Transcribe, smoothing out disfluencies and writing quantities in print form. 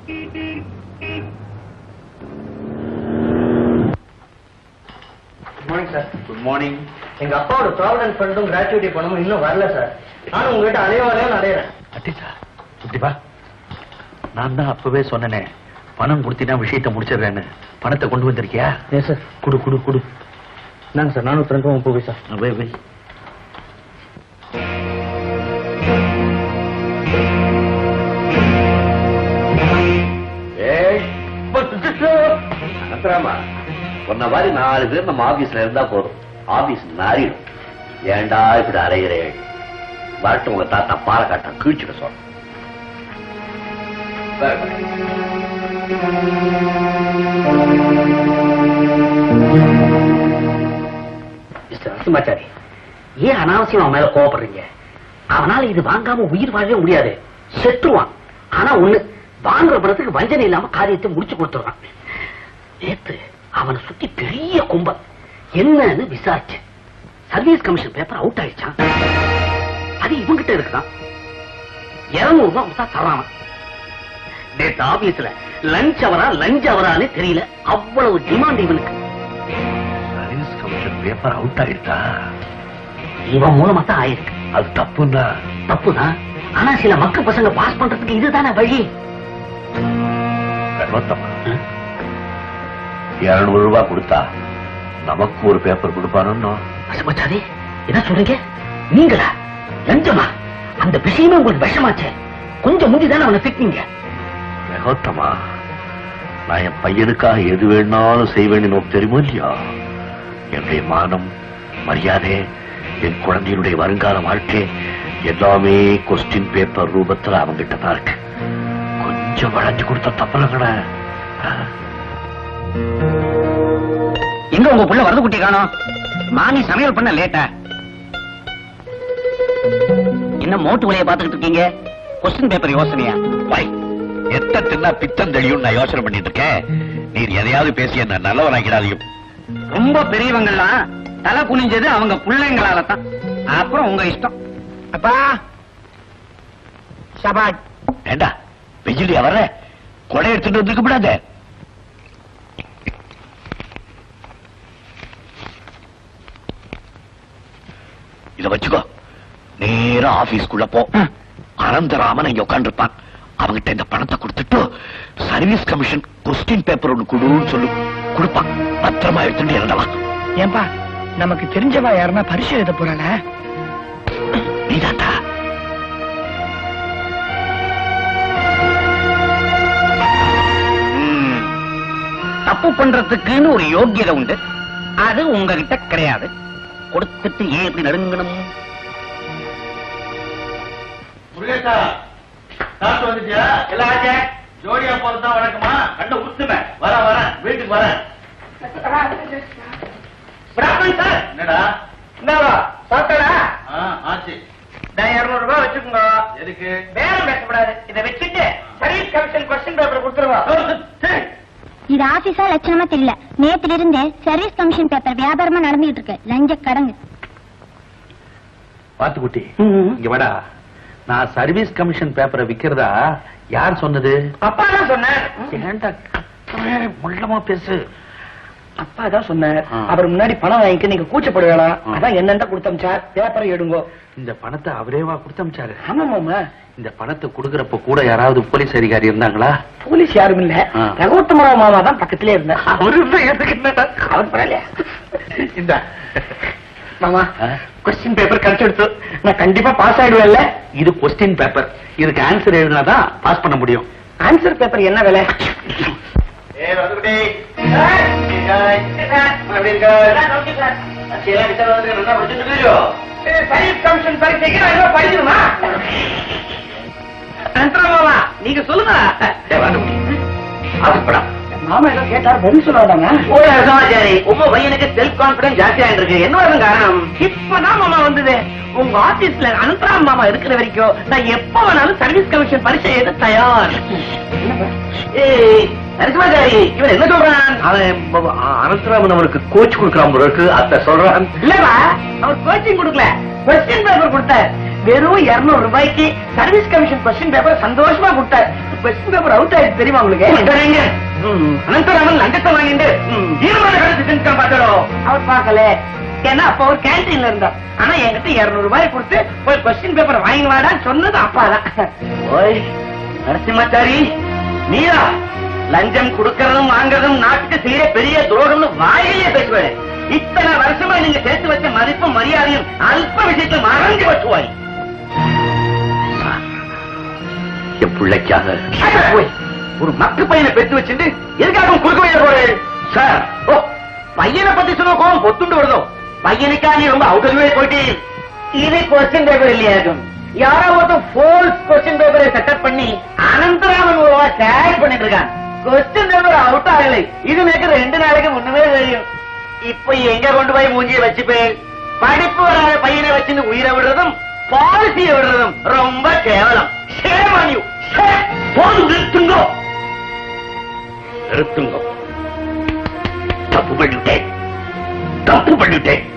Morning sir. Good morning. எங்க அப்பாவோட provident ஃபண்டும் gratuity பணமும் இன்னும் வரல சார். நானும் உங்ககிட்ட அலையவாலையும் அடையிறேன். அட்டிசா இப்படிப்பா, நான் தான் அப்பவே சொன்னேனே பணம் கொடுத்தீங்கன்னா விஷயத்தை முடிச்சிடுறேன்னு. பணத்தை கொண்டு வந்திருக்கியா? ஏன் சார்? குடு குடு குடு. நாங்க சார் 430 சார். வை வை. அப்புறமா சொன்ன மாதிரி 4 பேர் நம்ம ஆபீஸ்ல இருந்தா போதும், ஆபீஸ் நாரிடும். ஏண்டா இப்படி அலைகிறேன்? வரட்டும், உங்க தாத்தா பாலக்காட்டம் கீழ்ச்சிட சொல்ற. நரசிம்மாச்சாரி, ஏன் அனாவசியம் அவன் மேல கோவப்படுறீங்க? அவனால இது வாங்காம உயிர் வாழவே முடியாது, செத்துருவான். ஆனா ஒண்ணு, வாங்குற பணத்துக்கு வஞ்சனை இல்லாம காரியத்தை முடிச்சு கொடுத்துறான். நேத்து அவனை சுத்தி பெரிய கும்பல் என்னன்னு விசாரிச்சு சர்வீஸ் கமிஷன் பேப்பர் அவுட் ஆயிடுச்சான். அது இவங்கிட்ட இருக்குதான். 200 ரூபாய் தரான். நேற்று ஆபீஸ்ல லஞ்ச் அவரா லஞ்ச் அவரான்னு தெரியல, அவ்வளவு டிமாண்ட் இவனுக்கு. சர்வீஸ் கமிஷன் பேப்பர் அவுட் ஆயிட்டா? இவன் மூலமா தான் ஆயிருக்கு. அது தப்புன்னா? தப்புதான். ஆனா சில மக்கள் பசங்க பாஸ் பண்றதுக்கு இதுதானே வழி. 200 ரூபாய் கொடுத்தா நமக்கு ஒரு பேப்பர் கொடுப்பானோ? பசுமச்சாரி, என்ன சொல்றீங்க? நீங்களா? லஞ்சமா? அந்த விஷயமே உங்களுக்கு விஷமாச்சே. கொஞ்சம் முந்திதானே அவனை திட்டினீங்க. ரகோத்தமா, நான் என் பையனுக்காக எது வேணாலும் செய்வேன்னு நோக்கு தெரியுமோ இல்லையா? என்னுடைய மானம், மரியாதை, என் குழந்தையினுடைய வருங்கால வாழ்க்கை எல்லாமே கொஸ்டின் பேப்பர் ரூபத்துல அவங்கிட்ட தான் இருக்கு. கொஞ்சம் வளைஞ்சு கொடுத்த தப்பலங்கட. எங்க உங்க புள்ள வரது குட்டி காணோம்? மாமி சமையல் பண்ண லேட்டா? என்ன மோட்டு வழியை பாத்துக்கிட்டு இருக்கீங்க? கொஸ்டின் பேப்பர் யோசனையா? எத்த தின்னா பித்தம் தெளியும் நான் யோசனை பண்ணிட்டு இருக்கேன். நீர் எதையாவது பேசி என்ன நல்லவனாக்கிறாதையும். ரொம்ப பெரியவங்கெல்லாம் தலை குனிஞ்சது அவங்க பிள்ளைங்களால தான். அப்புறம் உங்க இஷ்டம். அப்பா சபாட். ஏண்டா வெயிலியா வர்ற? கொடை எடுத்துட்டு வந்துருக்க கூடாது. இத வச்சுக்கோ, நேரா ஆபீஸ்க்குள்ள போ. அனந்தராமன் இங்க உட்கார்ந்து இருப்பான். அவங்கிட்ட இந்த பணத்தை கொடுத்துட்டு சர்வீஸ் கமிஷன் கொஸ்டின் பேப்பர் ஒண்ணு கொடுன்னு சொல்லு. கொடுப்பான். பத்திரமா எடுத்துட்டு இறந்தவா. ஏன்பா, நமக்கு தெரிஞ்சவா யாருன்னா பரிசு எழுத போறாள? நீதாத்தா. தப்பு பண்றதுக்குன்னு ஒரு யோக்கியதை உண்டு, அது உங்ககிட்ட கிடையாது. கொடுத்துட்டு ஏன் இப்படி நடுங்கணும்? முருகேசா, சாப்பிட்டு வந்துட்டியா? எல்லாம் ஆச்சே. ஜோடியா போறதுதான் வழக்கமா? கண்ண உத்துமே. வர வீட்டுக்கு வரேன். என்னடா? என்னவா சாப்பிட்டா? ஆச்சு. 200 ரூபாய் வச்சுக்கோங்க. எதுக்கு? பேரம் பேசக்கூடாது. இதை வச்சுட்டு சர்வீஸ் கமிஷன் கொஸ்டின் பேப்பர் கொடுத்துருவோம். இது ஆபீஸா லட்சணமா தெரியல. நேத்துல இருந்தே சர்வீஸ் கமிஷன் பேப்பர் வியாபாரமா நடந்துட்டு இருக்கு. லஞ்ச கடங்கு. பாத்துக்குட்டி, இங்க வாடா. நான் சர்வீஸ் கமிஷன் பேப்பரை விக்கிறதா யார் சொன்னது? அப்பா தான் சொன்னார். ஏன்டா முள்ளமா பேசு. அப்பா தான் சொன்னார். அவர் முன்னாடி பணம் வாங்கிக்க நீங்க கூச்சப்பட வேணாம். அதான் என்னண்டா கொடுத்தமிச்சார். பேப்பரை எடுங்கோ. இந்த பணத்தை அவரேவா கொடுத்தமிச்சாரு? ஆமாமா. இந்த பணத்தை கொடுக்கறப்ப கூட யாராவது போலீஸ் அதிகாரி இருந்தாங்களா? போலீஸ் யாரும் இல்ல. ரகோத்தமராவ் மாமா தான் பக்கத்திலே இருந்தா. அவரு அவர் பரவாயில்ல. இந்த மாமா, கொஸ்டின் பேப்பர் கிடைச்செடுத்து நான் கண்டிப்பா பாஸ் ஆயிடுவேன்ல? இது கொஸ்டின் பேப்பர். இதுக்கு ஆன்சர் எழுதினாதான் பாஸ் பண்ண முடியும். ஆன்சர் பேப்பர் என்ன விலை? நீங்க சொல்லுங்க. மாமா ஏதோ கேட்டார், பதில் சொல்லாதாங்க. உங்க பையனுக்கு செல்ஃப் கான்பிடன்ஸ் ஜாஸ்தியா இருக்கு. என்ன காரணம்? இப்பதான் மாமா வந்தது. உங்க ஆபீஸ்ல அனந்தராம் மாமா இருக்கிற வரைக்கும் நான் எப்ப வேணாலும் சர்வீஸ் கமிஷன் பரீட்சை எழுத தயார். நரசிம்மாச்சாரி, இவன் என்ன சொல்றான்? அனந்தராமன் அவனுக்கு கோச் கொடுக்கறான். அத்த சொல்றான். இல்லவா, அவர் கோச்சிங் கொடுக்கல, கொஸ்டின் பேப்பர் கொடுத்தார். வெறும் 200 ரூபாய்க்கு சர்வீஸ் கமிஷன் கொஸ்டின் பேப்பர் சந்தோஷமா கொடுத்தாரு. கொஸ்டின் பேப்பர் அவுட் ஆயிடுச்சு தெரியுமா உங்களுக்கு? அனந்தராமன் லஞ்சத்தை வாங்கிட்டு ஈரமான கருத்து செஞ்சுட்டான் பாத்தோ. அவர் பார்க்கல, ஏன்னா அப்ப ஒரு கேன்டீன்ல இருந்தார். ஆனா என்கிட்ட 200 ரூபாய் கொடுத்து போய் கொஸ்டின் பேப்பர் வாங்கி வாடான்னு சொன்னது அப்பாதான். ஓய் நரசிம்மாச்சாரி, நீரா லஞ்சம் கொடுக்கறதும் வாங்கறதும் நாட்டுக்கு செய்யற பெரிய துரோகம்னு வாயிலேயே பேசுவேன். இத்தனை வருஷமா நீங்க சேர்த்து வச்ச மதிப்பும் மரியாதையும் அல்ப விஷயத்துல மறந்து வச்சுவாய். என் பிள்ளைக்காக போய் ஒரு மக்கு பையனை பெற்று வச்சுட்டு எதுக்காக கொடுக்க வைக்க போறேன் சார்? ஓ, பையனை பத்தி சொன்ன கோவம் பொத்துண்டு வருதோ? பையனுக்கா நீ ரொம்ப அவுட்டவே போயிட்டு இது கொஸ்டின் பேப்பர் இல்லையாகும். யாரோ ஒருத்தன் ஃபோல்ஸ் கொஸ்டின் பேப்பரை செட்டப் பண்ணி அனந்தராமன் உருவா கேரி பண்ணிட்டு இருக்கான். கொஸ்டின் பேப்பர் அவுட் ஆகலை. இது எனக்கு 2 நாளைக்கு முன்னமே தெரியும். இப்ப எங்க கொண்டு போய் மூஞ்சியை வச்சுப்பேன்? படிப்பு வராத பையனை வச்சுன்னு உயிரை விடுறதும் பாலிசியை விடுறதும் ரொம்ப கேவலம். நிறுத்துங்கோ, நிறுத்துங்கோ. தப்பு பண்ணிட்டேன், தப்பு பண்ணிட்டேன்.